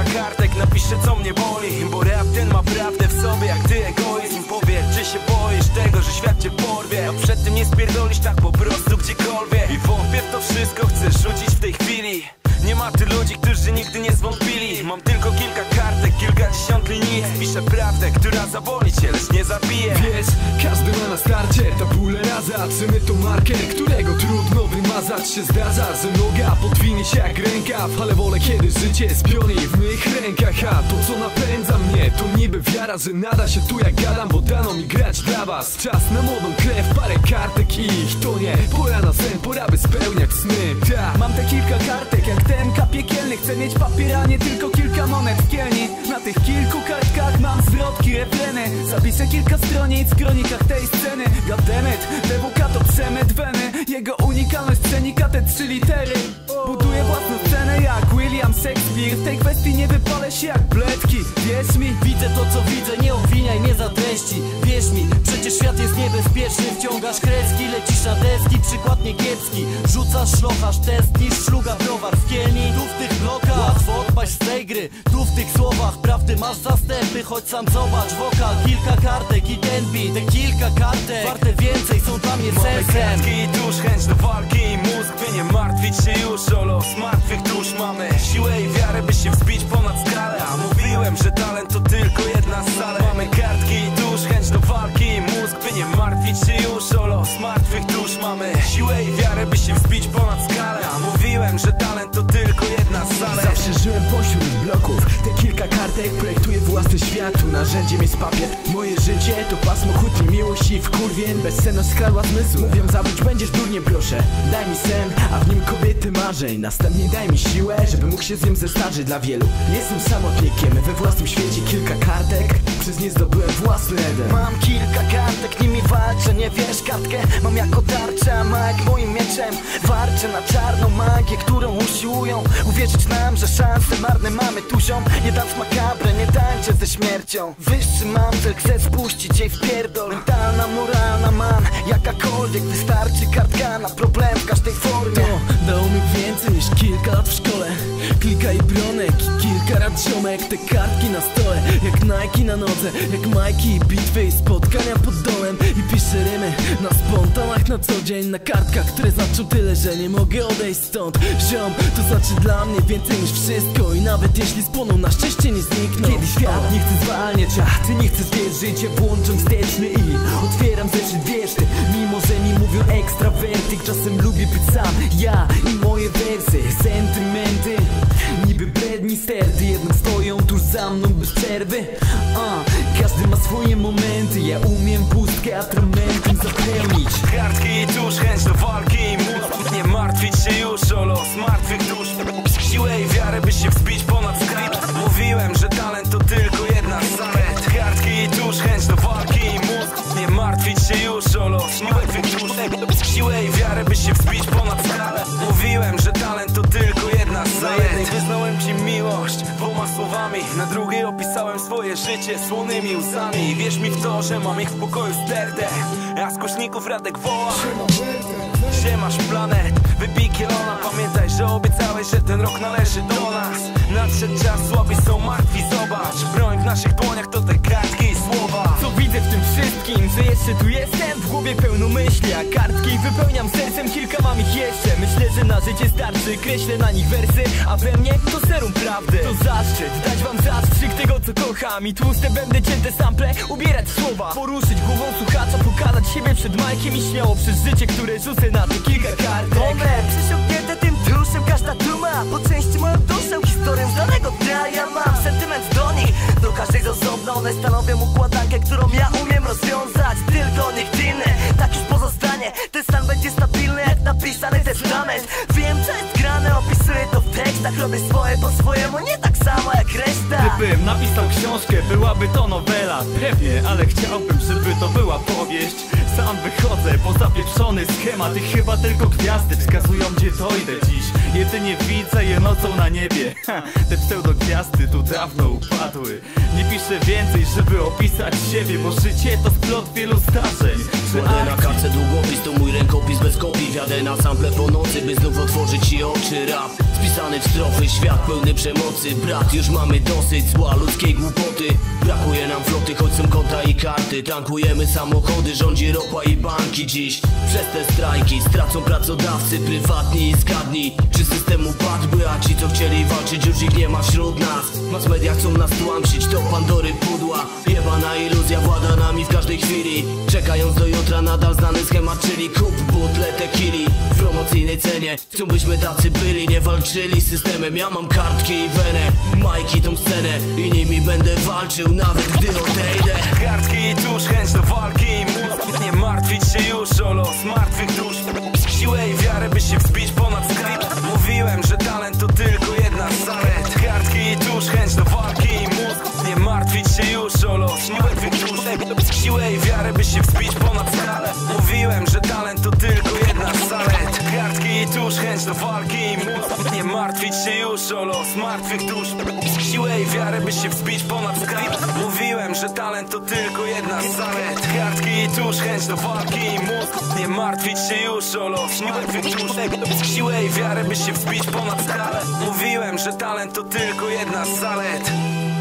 kartek, napiszę co mnie boli, bo rap ten ma prawdę w sobie jak ty egoizm. Powiedz, czy się boisz tego, że świat cię porwie, a przed tym nie spierdolisz tak po prostu gdziekolwiek. I wątpię w to wszystko, chcę rzucić w tej chwili. Nie ma ty ludzi, którzy nigdy nie zwątpili. Mam tylko kilka kartek, kilkadziesiąt linii. Piszę prawdę, która zaboli cię, lecz nie zabije. Wiesz, każdy ma na starcie tabulę rasa. Czy my to marker, którego trudno wymazać. Się zdarza, że noga podwinie się jak rękaw, ale wolę kiedy życie jest pionie w mych rękach. A to co napędza mnie, to niby wiara, że nada się tu jak gadam, bo dano mi grać dla was. Czas na młodą krew, parę kartek i ich to nie. Pora na sen, pora by spełniać sny. Ta. Mam te kilka kartek jak TMK piekielny. Chcę mieć papier, a nie tylko kilka monet w kielni. Na tych kilku kartkach mam zwrotki, refreny. Zapiszę kilka stronic w kronikach tej sceny. Goddammit, DWK to przemyt weny. Jego unikalność przenika te 3 litery. Buduję własną scenę jak William Shakespeare. W tej kwestii nie wypalę się jak bledki. Wierz mi, widzę to co widzę, nie obwiniaj mnie za treści. Wierz mi, przecież świat jest niebezpieczny. Wciągasz kreski, lecisz na deski, przykład niekiepski. Rzucasz szlochasz test niż szluga browar w kielni. Tu w tych blokach łatwo odpaść z tej gry. Tu w tych słowach prawdy masz zastępy. Choć sam zobacz wokal, kilka kartek i ten beat. Te kilka kartek warte więcej, są dla mnie sensem. Kartki i tuż, chęć do walki i mózg, by nie martwić się już o los martwych dusz. Mamy siłę i wiarę, by się wzbić ponad skalę. A mówiłem, że talent to tylko jedna z salek. Mamy kartki i tuż, chęć do walki i mózg, by nie martwić się już o los martwych dusz. Mamy siłę i wiarę, by się wzbić ponad skalę. A mówiłem, że talent to tylko jedna z salek. Zawsze żyłem pośród bloków. Te kilka kartek projektuję własny świat. Tu narzędziem jest papier. Moje życie to pasmo kłótni, miłości i wkurwień. Bezsenność skradła zmysł. Mówią zabić będziesz durnie, proszę. Daj mi sen, a w nim kobiety marzeń. Następnie daj mi siłę, żeby mógł się z nim zestarzyć. Dla wielu jestem samotnikiem we własnym świecie. Kilka kartek, przez nie zdobyłem własny Eden. mam kilka kartek, nimi walczę. Nie wiesz, kartkę mam jako tarczę, ma jak moim mieczem. Warczę na czarną magię, którą usiłują uwierzyć nam, że szanse marne mamy tu ziom. Nie dam makabrę, nie tańczę ze śmiercią. Wyższy mam cel, chcę spuścić jej w pierdol. Mentalna, moralna mam, jakakolwiek. Wystarczy kartka na problem w każdej formie. To dało mi więcej niż kilka lat w szkole. Kilka i bronek i kilka rad ziomek. Te kartki na stole, jak Nike na nodze. Jak Majki i bitwy i spotkania pod domem. I piszę rymy na spontanach na co dzień. Na kartkach, które znaczą tyle, że nie mogę odejść stąd. Ziom, to znaczy dla mnie więcej niż wszystko. I nawet jeśli spłoną, na szczęście nie znikną. Kiedy świat nie chce zwalniać, a ty nie chcesz wierzyć, ja włączam wsteczny i otwieram zeszyt, wiesz ty. Mimo, że mi mówią ekstrawertyk, czasem lubię być sam, ja i moje wersy. Sentymenty, niby bredni sterty, jednak stoją tuż za mną bez przerwy. Każdy ma swoje momenty, ja umiem pustkę atramentem zapełnić. Kartki i tuż, chęć do walki i mózg, nie martwić się już o los martwych dusz. Siłę i wiarę, by się wzbić ponad skrypt. Mówiłem, że talent to tylko jedna z zalet. Kartki i tuż, chęć do walki i mózg, nie martwić się już o los martwych dusz. Siłę i wiarę, by się wzbić ponad skalę. Mówiłem, że talent to tylko jedna z zalet. Na jednej wyznałem ci miłość 2 słowami, na drugiej opisałem swoje życie słonymi łzami. I wierz mi w to, że mam ich w pokoju stertę. A z kośników Radek woła: siemasz planet, wypij kielona. Pamiętaj, że obiecałeś, że ten rok należy do nas. Nadszedł czas, słabi są martwi, zobacz. Broń w naszych dłoniach to te kartki i słowa. Co widzę w tym wszystkim, że jeszcze tu jestem. W głowie pełno myśli, a kartki wypełniam sercem. Kilka mam ich jeszcze, myślę, że na życie starczy. Kreślę na nich wersy, a we mnie to serum prawdy. To zaszczyt, dać wam zastrzyk tego co kocham. I tłuste będę cięte sample, ubierać słowa. Poruszyć głową słuchacza, pokazać siebie przed majkiem. I śmiało przez życie, które rzucę na to kilka kartek. One przysiągnięte tym duszem, każda duma po części moją duszę, historię z danego dnia. Ja mam sentyment do nich, do każdej z osobna. One stanowią układankę, którą ja umiem rozwiązać. Tylko nikt inny, tak już pozostanie. Ten stan będzie stabilny jak napisany testament. Wiem co jest grane, opisuję to w tekstach. Robię swoje po swojemu, nie tak samo jak reszta. Gdybym napisał książkę, byłaby to nowela. Pewnie, ale chciałbym, żeby to była powieść. sam wychodzę po zapieprzony schemat i chyba tylko gwiazdy wskazują, gdzie dojdę dziś. Jedynie widzę je nocą na niebie. Te pseudogwiazdy tu dawno upadły. Nie piszę więcej, żeby opisać siebie, bo życie to splot wielu zdarzeń. Kładę na kartce długopis, to mój rękopis bez kopii. Wjadę na sample po nocy, by znów otworzyć ci oczy. Rap spisany w strofy, świat pełny przemocy. Brat, już mamy dosyć zła ludzkiej głupoty. Brakuje nam floty, choć są konta i karty. Tankujemy samochody, rządzi ropa i banki dziś. Przez te strajki stracą pracodawcy prywatni i zgadnij, czy system upadłby, a ci co chcieli walczyć już ich nie ma wśród nas. Mass media chcą nas tłamsić, to Pandory pudła. Jebana iluzja włada nami w każdej chwili. Czekając do jutra nadal znany schemat, czyli kup butle tequili w promocyjnej cenie. Chcą byśmy tacy byli, nie walczyli z systemem. Ja mam kartki i wenę, majki tą scenę i nimi będę walczył nawet gdy odejdę. Kartki i tusz, chęć do walki. Nie martwić się już o los martwych dusz. Siłę i wiarę, by się wzbić ponad skrypt. Mówiłem, że talent to tylko jedna z zalet. Kartki i tusz, chęć do walki. Nie martwić się już o los martwych dusz. Siłę i wiarę, by się wzbić ponad skalę. Mówiłem, że talent to tylko jedna z zalet. Kartki i tusz, chęć do walki. Nie martwić się już o los martwych dusz. Siłę i wiarę, by się wzbić ponad skrypt. Mówiłem, że talent to tylko jedna z zalet. Kartki i tusz, chęć do walki. Nie martwić się już o los martwych dusz. Siłę i wiarę, by się wzbić ponad skalę. Mówiłem, że talent to tylko jedna z zalet.